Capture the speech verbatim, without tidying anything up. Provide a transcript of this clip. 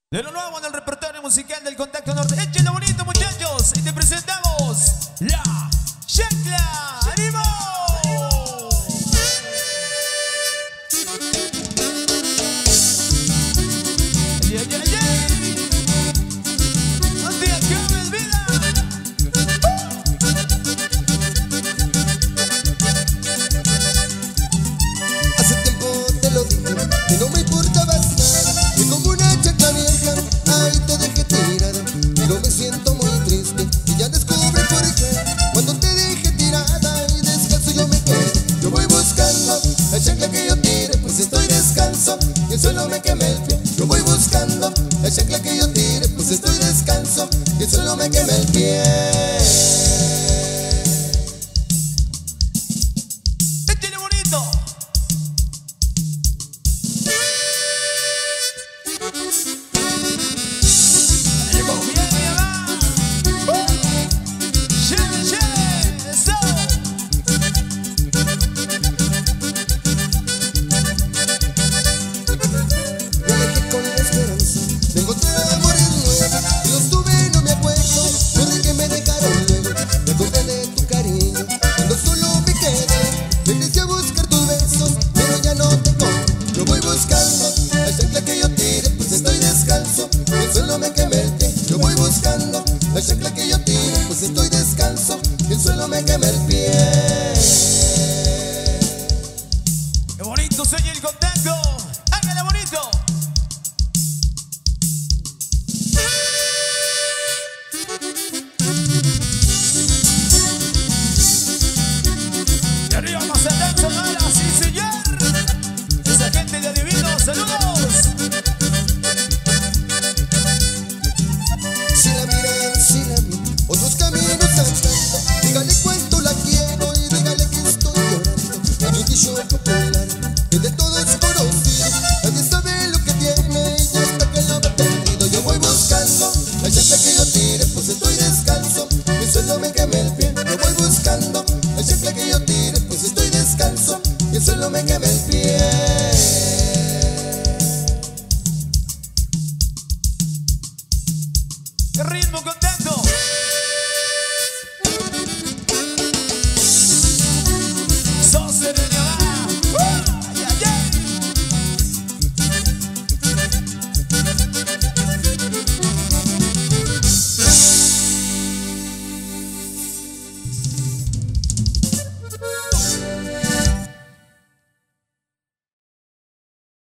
De lo nuevo en el repertorio musical del Contacto Norte. Échenlo bonito, muchachos, y te presentamos la Chancla. ¡Ánimo! Yeah, yeah, yeah. No te acabes, vida. Hace tiempo te lo dije, que no me importabas nada, que como una chancla vieja, ahí te dejé tirada. Pero me siento muy triste y ya descubrí por qué. Cuando te dejé tirada y descalzo yo me quedé. Yo voy buscando la chancla que yo tire, pues estoy descalzo y el suelo me quema el pie. Yo voy buscando la chancla que yo tire, pues estoy descalzo y el suelo me quema el pie. Échenlo bonito. La chancla que yo tire, pues estoy descalzo y el suelo me quema el